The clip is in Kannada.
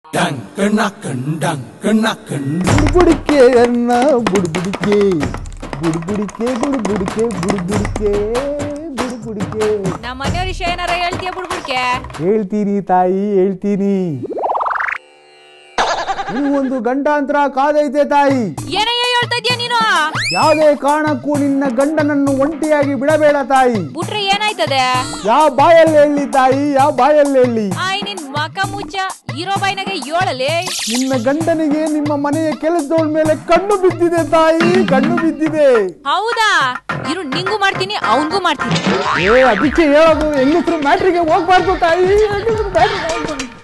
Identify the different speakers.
Speaker 1: ಬುಡ್ಬುಡಿಕೆ ಅನ್ನ ಬುಡ್ಬುಡಿಕೆ ಬುಡ್ಬುಡಿಕೆ ಬುಡ್ಬುಡಿಕೆ ಬುಡ್ಬುಡಿಕೆ ಬುಡ್ಬುಡಿಕೆ.
Speaker 2: ನಮ್ಮ ಮನೆಯವ್ರ ವಿಷಯ ಏನಾರ ಹೇಳ್ತೀಯ ಬುಡ್ಬುಡ್ಕೆ?
Speaker 1: ಹೇಳ್ತೀನಿ ತಾಯಿ ಹೇಳ್ತೀನಿ. ಒಂದು ಗಂಡಾಂತರ ಕಾದೈತೆ ತಾಯಿ.
Speaker 2: ಏನಯ್ಯ ಹೇಳ್ತಾ ಇದೀಯ ನೀನು?
Speaker 1: ಯಾವುದೇ ಕಾರಣಕ್ಕೂ ನಿನ್ನ ಗಂಡನನ್ನು ಒಂಟಿಯಾಗಿ ಬಿಡಬೇಡ ತಾಯಿ.
Speaker 2: ಬಿಟ್ರೆ ಏನಾಯ್ತದೆ?
Speaker 1: ಯಾವ ಬಾಯಲ್ಲಿ ಹೇಳಿ ತಾಯಿ, ಯಾವ ಬಾಯಲ್ಲಿ ಹೇಳಿ?
Speaker 2: ಆಯ್ ನಿನ್ ಮಕ ಮುಚ್ಚ, ಇರೋ ಬಾಯಿನಾಗೆ ಏಳಲೆ.
Speaker 1: ನಿನ್ನ ಗಂಡನಿಗೆ ನಿಮ್ಮ ಮನೆಯ ಕೆಲಸದವಳ ಮೇಲೆ ಕಣ್ಣು ಬಿದ್ದಿದೆ ತಾಯಿ, ಕಣ್ಣು ಬಿದ್ದಿದೆ.
Speaker 2: ಹೌದಾ? ಇರು ನಿಂಗೂ ಮಾಡ್ತೀನಿ ಅವನ್ಗೂ ಮಾಡ್ತೀನಿ.
Speaker 1: ಅದಕ್ಕೆ ಹೇಳೋದು ಹೆಂಗಸರು ಮ್ಯಾಟ್ರಿಗೆ ಹೋಗ್ಬಾರ್ದು ತಾಯಿ.